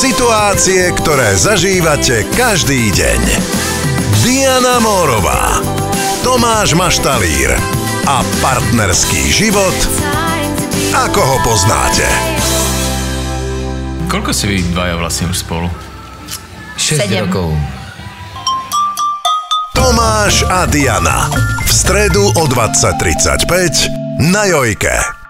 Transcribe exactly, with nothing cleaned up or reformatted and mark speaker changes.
Speaker 1: Situácie, ktoré zažívate každý deň. Diana Mórová, Tomáš Maštalír a partnerský život, ako ho poznáte.
Speaker 2: Koľko si vy dvaja vlastne už spolu?
Speaker 3: šesť rokov.
Speaker 1: Tomáš a Diana. V stredu o dvadsať tridsaťpäť na Jojke.